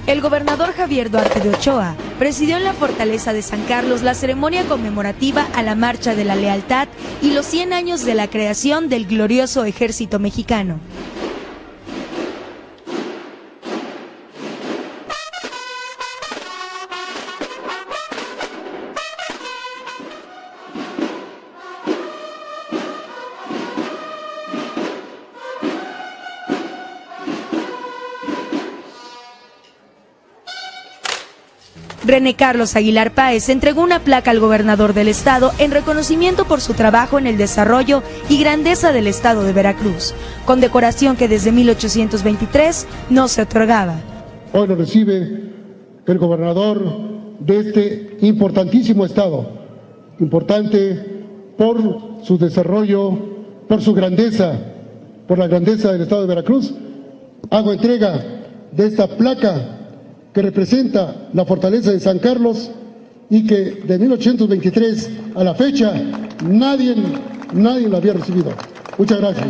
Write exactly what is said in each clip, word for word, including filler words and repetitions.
El gobernador Javier Duarte de Ochoa presidió en la Fortaleza de San Carlos la ceremonia conmemorativa a la Marcha de la Lealtad y los cien años de la creación del glorioso Ejército Mexicano. René Carlos Aguilar Páez entregó una placa al gobernador del estado en reconocimiento por su trabajo en el desarrollo y grandeza del estado de Veracruz, condecoración que desde mil ochocientos veintitrés no se otorgaba. Hoy lo recibe el gobernador de este importantísimo estado, importante por su desarrollo, por su grandeza, por la grandeza del estado de Veracruz. Hago entrega de esta placa que representa la fortaleza de San Carlos y que de mil ochocientos veintitrés a la fecha nadie, nadie la había recibido. Muchas gracias.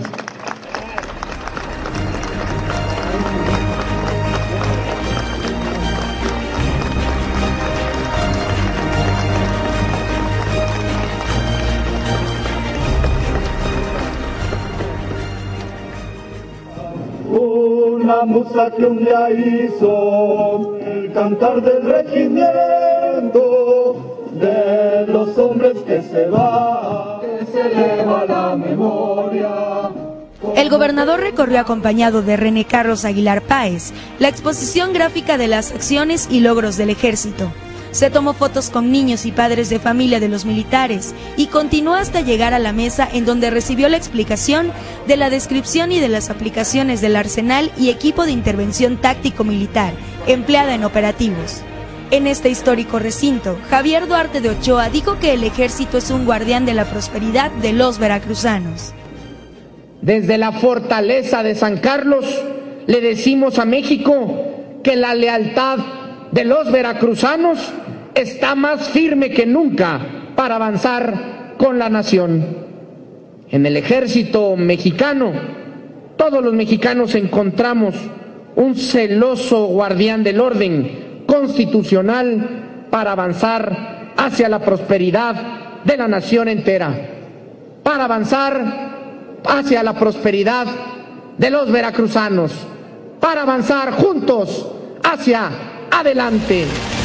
Una musa que un día hizo el cantar del regimiento de los hombres que se van, que se eleva la memoria. El gobernador recorrió acompañado de René Carlos Aguilar Páez la exposición gráfica de las acciones y logros del ejército. Se tomó fotos con niños y padres de familia de los militares y continuó hasta llegar a la mesa en donde recibió la explicación de la descripción y de las aplicaciones del arsenal y equipo de intervención táctico militar empleada en operativos. En este histórico recinto, Javier Duarte de Ochoa dijo que el ejército es un guardián de la prosperidad de los veracruzanos. Desde la fortaleza de San Carlos le decimos a México que la lealtad de los veracruzanos está más firme que nunca para avanzar con la nación. En el ejército mexicano, todos los mexicanos encontramos un celoso guardián del orden constitucional para avanzar hacia la prosperidad de la nación entera, para avanzar hacia la prosperidad de los veracruzanos, para avanzar juntos hacia adelante.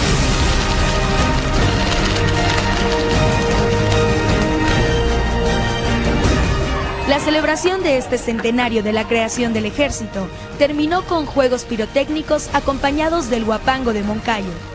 La celebración de este centenario de la creación del ejército terminó con juegos pirotécnicos acompañados del huapango de Moncayo.